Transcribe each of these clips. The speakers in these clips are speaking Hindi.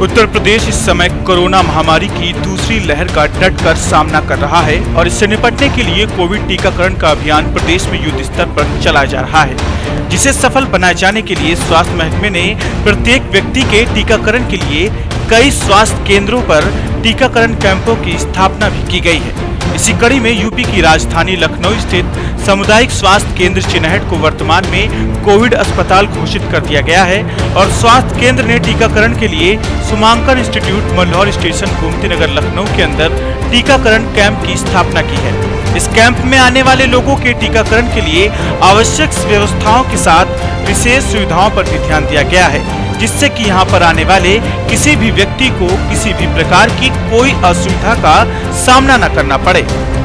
उत्तर प्रदेश इस समय कोरोना महामारी की दूसरी लहर का डटकर सामना कर रहा है और इससे निपटने के लिए कोविड टीकाकरण का अभियान प्रदेश में युद्ध स्तर पर चलाया जा रहा है, जिसे सफल बनाए जाने के लिए स्वास्थ्य महकमे ने प्रत्येक व्यक्ति के टीकाकरण के लिए कई स्वास्थ्य केंद्रों पर टीकाकरण कैंपों की स्थापना भी की गई है। इसी कड़ी में यूपी की राजधानी लखनऊ स्थित सामुदायिक स्वास्थ्य केंद्र चिनहट को वर्तमान में कोविड अस्पताल घोषित कर दिया गया है और स्वास्थ्य केंद्र ने टीकाकरण के लिए सुमांकन इंस्टीट्यूट मल्हौर स्टेशन गोमती नगर लखनऊ के अंदर टीकाकरण कैंप की स्थापना की है। इस कैंप में आने वाले लोगों के टीकाकरण के लिए आवश्यक व्यवस्थाओं के साथ विशेष सुविधाओं पर भी ध्यान दिया गया है, जिससे कि यहां पर आने वाले किसी भी व्यक्ति को किसी भी प्रकार की कोई असुविधा का सामना न करना पड़े।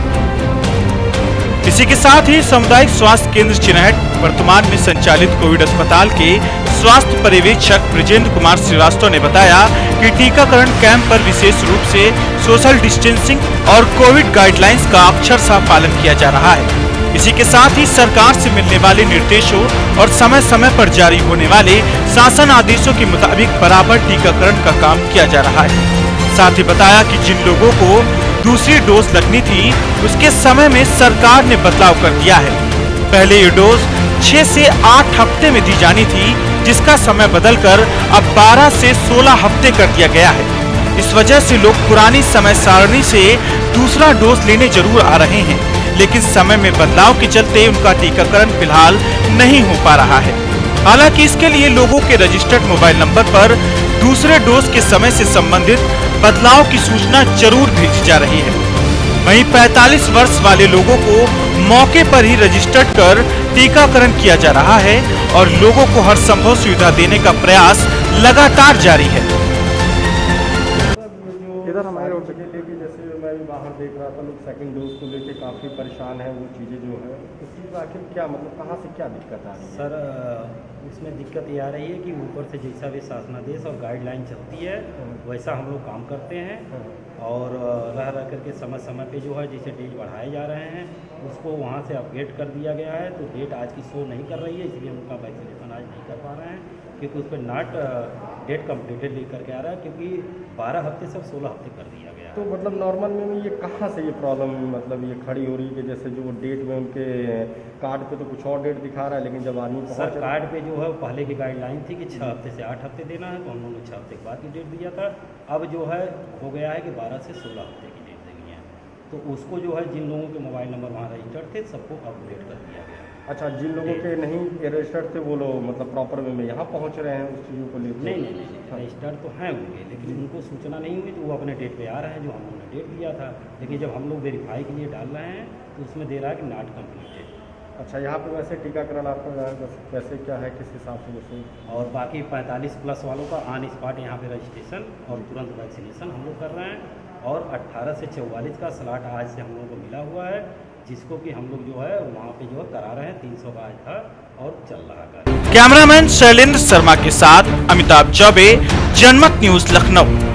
इसी के साथ ही सामुदायिक स्वास्थ्य केंद्र चिनहट वर्तमान में संचालित कोविड अस्पताल के स्वास्थ्य पर्यवेक्षक ब्रजेंद्र कुमार श्रीवास्तव ने बताया कि टीकाकरण कैंप पर विशेष रूप से सोशल डिस्टेंसिंग और कोविड गाइडलाइंस का अक्षरशः पालन किया जा रहा है। इसी के साथ ही सरकार से मिलने वाले निर्देशों और समय समय पर जारी होने वाले शासन आदेशों के मुताबिक बराबर टीकाकरण का काम किया जा रहा है। साथ ही बताया कि जिन लोगों को दूसरी डोज लगनी थी उसके समय में सरकार ने बदलाव कर दिया है। पहले ये डोज 6 से 8 हफ्ते में दी जानी थी, जिसका समय बदलकर अब 12 से 16 हफ्ते कर दिया गया है। इस वजह से लोग पुरानी समय सारणी से दूसरा डोज लेने जरूर आ रहे हैं, लेकिन समय में बदलाव के चलते उनका टीकाकरण फिलहाल नहीं हो पा रहा है। हालांकि इसके लिए लोगों के रजिस्टर्ड मोबाइल नंबर पर दूसरे डोज के समय से संबंधित बदलाव की सूचना जरूर भेजी जा रही है। वहीं 45 वर्ष वाले लोगों को मौके पर ही रजिस्टर्ड कर टीकाकरण किया जा रहा है और लोगों को हर संभव सुविधा देने का प्रयास लगातार जारी है। इधर हमारे लेके जैसे मैं भी बाहर देख रहा था, लोग सेकंड डोज को लेके काफ़ी परेशान है। वो चीज़ें जो है उस चीज़ आखिर क्या मतलब कहाँ से क्या दिक्कत आ रही है? सर इसमें दिक्कत ये आ रही है कि ऊपर से जैसा भी शासनादेश और गाइडलाइन चलती है वैसा हम लोग काम करते हैं और रह करके समय समय पे जो है जैसे डेट बढ़ाए जा रहे हैं उसको वहाँ से अपडेट कर दिया गया है। तो डेट आज की शो नहीं कर रही है, इसलिए उनका वैक्सीनेशन आज नहीं कर पा रहे हैं, क्योंकि उस पर नॉट डेट कम्प्लीटेड लेकर के आ रहा है, क्योंकि 12 हफ्ते से 16 हफ्ते कर दिया गया। तो मतलब नॉर्मल में ये कहाँ से ये प्रॉब्लम मतलब ये खड़ी हो रही है कि जैसे जो डेट में उनके कार्ड पे तो कुछ और डेट दिखा रहा है, लेकिन जब आदमी सर कार्ड पे जो है पहले की गाइडलाइन थी कि 6 हफ्ते से 8 हफ्ते देना है, तो हम लोगों ने 6 हफ्ते के बाद की डेट दिया था। अब जो है हो गया है कि 12 से 16 हफ्ते की डेट देनी है, तो उसको जो है जिन लोगों के मोबाइल नंबर वहाँ रजिस्टर्ड थे सबको अपडेट कर दिया गया। अच्छा, जिन लोगों के नहीं रजिस्टर्ड थे वो लोग मतलब प्रॉपर वे में यहाँ पहुँच रहे हैं उस चीज़ों को लेकर? नहीं रजिस्टर्ड तो हैं होंगे, लेकिन उनको सूचना नहीं हुई तो वो अपने डेट पे आ रहे हैं जो हम लोगों ने डेट दिया था, लेकिन जब हम लोग वेरीफाई के लिए डाल रहे हैं तो उसमें दे रहा है कि नॉट कम्प्लीटेड। अच्छा, यहाँ पे वैसे टीकाकरण आपका कैसे क्या है, किस हिसाब से जैसे? और बाकी 45 प्लस वालों का ऑन स्पॉट यहाँ पे रजिस्ट्रेशन और तुरंत वैक्सीनेशन हम लोग कर रहे हैं। और 18 से 44 का स्लॉट आज से हम लोगों को मिला हुआ है, जिसको कि हम लोग जो है वहाँ पे जो है करा रहे हैं। 300 का आज था और चल रहा है। कैमरामैन शैलेंद्र शर्मा के साथ अमिताभ चौबे, जनमत न्यूज लखनऊ।